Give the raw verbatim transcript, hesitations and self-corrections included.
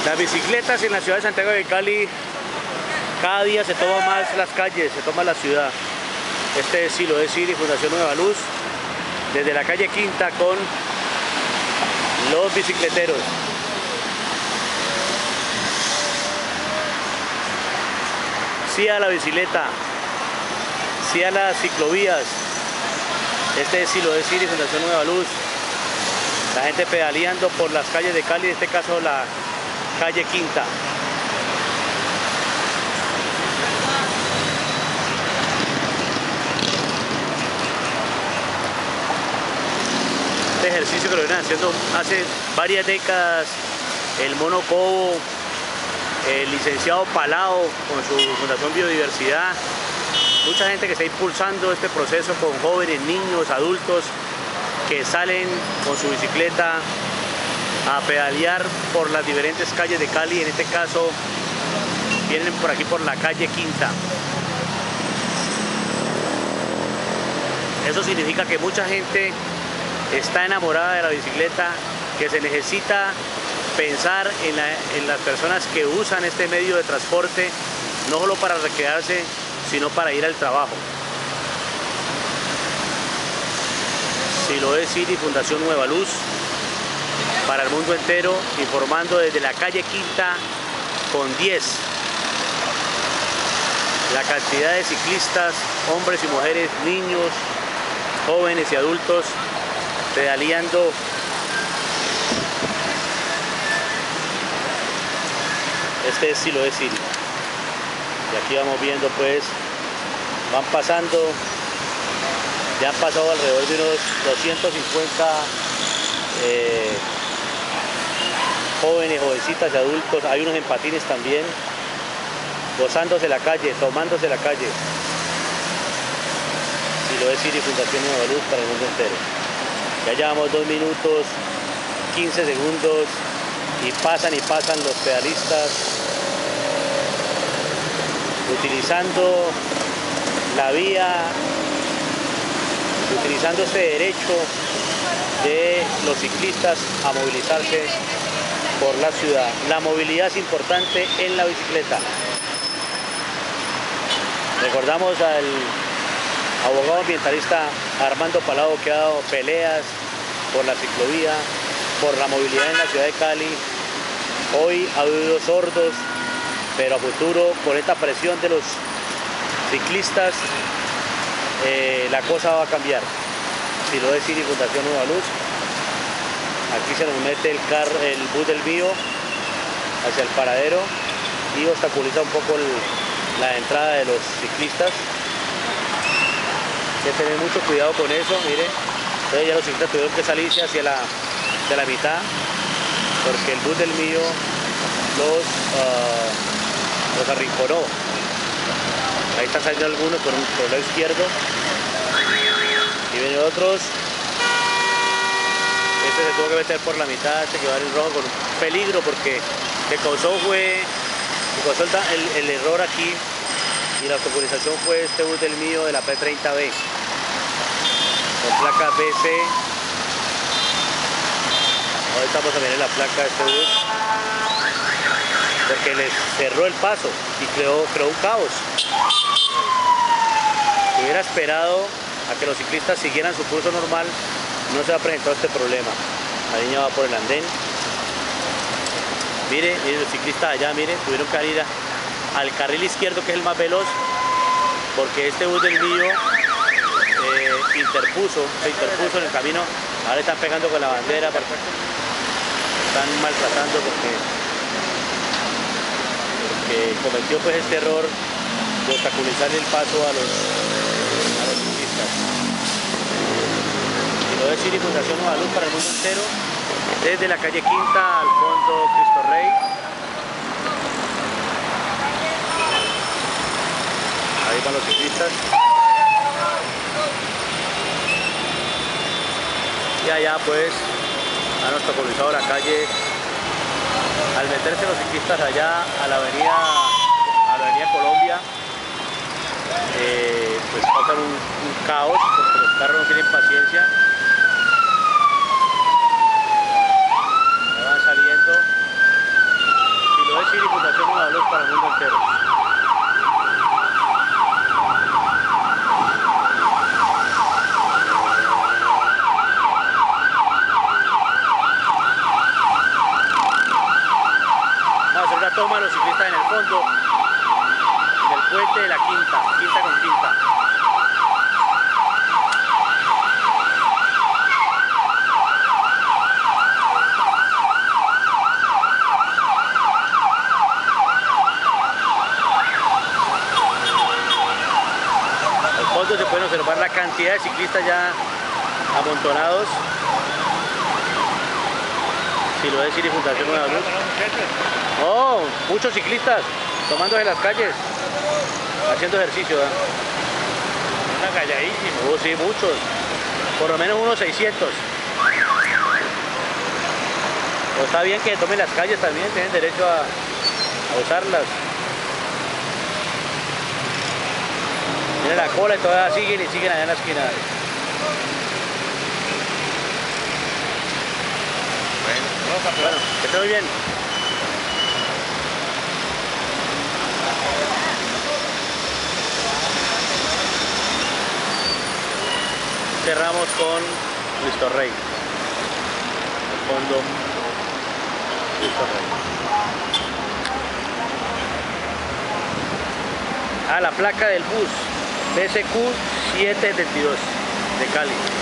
Las bicicletas en la ciudad de Santiago de Cali, cada día se toman más las calles, se toma la ciudad. Este es Siloé City, Fundación Nueva Luz, desde la calle Quinta con los bicicleteros. Sí a la bicicleta, sí a las ciclovías. Este es Siloé City, Fundación Nueva Luz. La gente pedaleando por las calles de Cali, en este caso la calle Quinta. Este ejercicio que lo vienen haciendo hace varias décadas el Mono Cobo, el licenciado Palao con su Fundación Biodiversidad, mucha gente que está impulsando este proceso con jóvenes, niños, adultos que salen con su bicicleta a pedalear por las diferentes calles de Cali. En este caso vienen por aquí por la calle Quinta. Eso significa que mucha gente está enamorada de la bicicleta, que se necesita pensar en, la, en las personas que usan este medio de transporte, no solo para recrearse, sino para ir al trabajo. Siloé City, Fundación Nueva Luz, para el mundo entero, informando desde la calle Quinta con diez. La cantidad de ciclistas, hombres y mujeres, niños, jóvenes y adultos, pedaleando este es Siloé City. Y aquí vamos viendo, pues, van pasando, ya han pasado alrededor de unos doscientos cincuenta eh, jóvenes, jovencitas y adultos. Hay unos en patines también, gozándose la calle, tomándose la calle. Siloé City, Fundación Nueva Luz, para el mundo entero. Ya llevamos dos minutos, quince segundos, y pasan y pasan los pedalistas, utilizando la vía, utilizando este derecho de los ciclistas a movilizarse por la ciudad. La movilidad es importante en la bicicleta. Recordamos al abogado ambientalista Armando Palao, que ha dado peleas por la ciclovía, por la movilidad en la ciudad de Cali. Hoy ha habido sordos, pero a futuro, con esta presión de los ciclistas, eh, la cosa va a cambiar. Siloé City, Fundación Nueva Luz. Aquí se nos mete el, car, el bus del Bío hacia el paradero y obstaculiza un poco el, la entrada de los ciclistas. Hay que tener mucho cuidado con eso, mire. Entonces ya los ciclistas tuvieron que salirse hacia la, hacia la mitad, porque el bus del mío los, uh, los arrinconó. Ahí están saliendo algunos por, un, por el lado izquierdo y vienen otros. Este se tuvo que meter por la mitad, este que va en rojo con un peligro, porque que causó fue que causó el, el error aquí, y la obstaculización fue este bus del mío de la P treinta B con placa B C. Ahora estamos también en la placa de este bus, porque les cerró el paso y creó, creó un caos. Si hubiera esperado a que los ciclistas siguieran su curso normal, no se ha presentado este problema. La niña va por el andén. Mire, mire los ciclistas allá, miren, tuvieron que ir a, al carril izquierdo, que es el más veloz, porque este bus del mío eh, interpuso, se interpuso en el camino. Ahora están pegando con la bandera, están maltratando porque, porque cometió pues este error de obstaculizar el paso a los, a los ciclistas. Siloé City, Fundación Nueva Luz, para el mundo entero, desde la calle Quinta al fondo Cristo Rey. Ahí van los ciclistas. Y allá pues han obstaculizado la calle. Al meterse los ciclistas allá a la avenida, a la avenida Colombia, eh, pues causan un, un caos, porque los carros no tienen paciencia. Ya van saliendo. toma a los ciclistas en el fondo del puente de la Quinta, Quinta con Quinta. Al fondo se pueden observar la cantidad de ciclistas ya amontonados. Si lo es Ciri Fundación Nueva Luz. Oh, muchos ciclistas tomándose las calles, haciendo ejercicio. ¿eh? Una calladísima. Oh, sí, muchos. Por lo menos unos seiscientos. Pero está bien que tomen las calles también, tienen derecho a, a usarlas. Miren la cola y todavía siguen y siguen allá en la esquina. Bueno, que esté muy bien. Cerramos con Cristo Rey. El fondo Cristo Rey. Ah, la placa del bus B S Q setecientos setenta y dos de Cali.